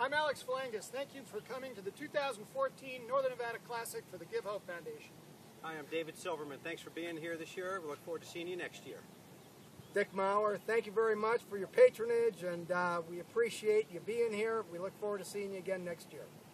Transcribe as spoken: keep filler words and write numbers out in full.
I'm Alex Falangas. Thank you for coming to the two thousand fourteen Northern Nevada Classic for the Give Hope Foundation. Hi, I'm David Silverman. Thanks for being here this year. We look forward to seeing you next year. Dick Mauer, thank you very much for your patronage, and uh, we appreciate you being here. We look forward to seeing you again next year.